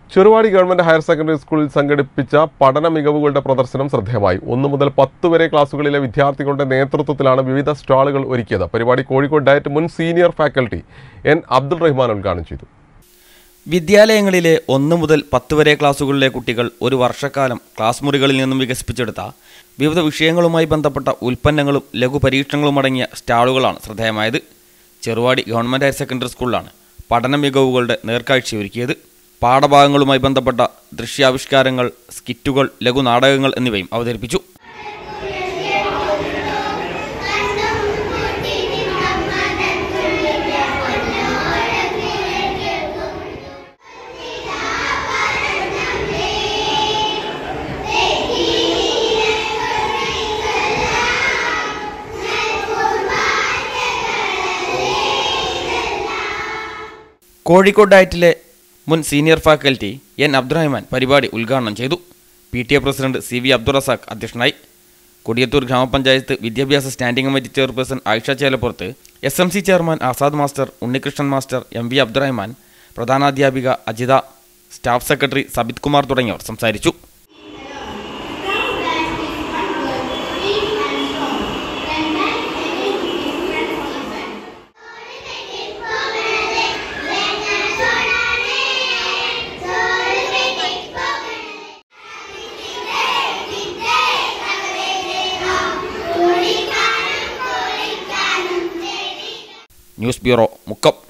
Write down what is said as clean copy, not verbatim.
Cheruvadi ഗവ.ഹയർ secondary സ്കൂളിൽ സംഘടിപ്പിച്ച പഠന മികവുകളുടെ പ്രദർശനം ശ്രദ്ധേയമായി. 1 മുതൽ 10 വരെ ക്ലാസുകളിലെ വിദ്യാർത്ഥികളുടെ നേതൃത്വത്തിലാണ് വിവിധ സ്റ്റാളുകൾ ഒരുക്കിയത്. പരിപാടി കോഴിക്കോട് ഡയറ്റ് മുൻ സീനിയർ ഫാക്കൽറ്റി എൻ അബ്ദുൾ ഉദ്ഘാടനം ചെയ്തു. വിദ്യാലയങ്ങളിലെ 1 മുതൽ 10 വരെ ക്ലാസുകളിലെ കുട്ടികൾ ഒരു വർഷക്കാലം ക്ലാസ് മുറികളിൽ നിന്നും വികസിപ്പിച്ചെടുത്ത വിവിധ വിഷയങ്ങളുമായി ബന്ധപ്പെട്ട ഉൽപ്പന്നങ്ങളും ലഘു പരീക്ഷണങ്ങളും അടങ്ങിയ സ്റ്റാളുകളാണ് ശ്രദ്ധേയമായത്. ചെറുവാടി ഗവ.ഹയർ സെക്കൻഡറി സ്കൂളിലാണ് പഠന മികവുകളുടെ നേർക്കാഴ്ചയൊരുക്കിയത്. പാഠഭാഗങ്ങളുമായി ബന്ധപ്പെട്ട ദൃശ്യാവിഷ്കാരങ്ങൾ, സ്കിറ്റുകൾ, ലഘു നാടകങ്ങൾ എന്നിവയും അവതരിപ്പിച്ചു. കോഴിക്കോട് ഡയറ്റിലെ മുൻ സീനിയർ ഫാക്കൽറ്റി എൻ അബ്ദുൾ പരിപാടി ഉദ്ഘാടനം ചെയ്തു. PTA president CV Abdul Razak അധ്യക്ഷനായി. കൊടിയത്തൂർ ഗ്രാമപഞ്ചായത്ത് വിദ്യാഭ്യാസ standing committee chairperson Ayisha Chelappurath, SMC chairman Azad master, Unnikrishnan master, MV Abdul, പ്രധാനാധ്യാപിക അജിത, സ്റ്റാഫ് സെക്രട്ടറി സബിത് കുമാർ തുടങ്ങിയവർ സംസാരിച്ചു. News bureau, Mukkam.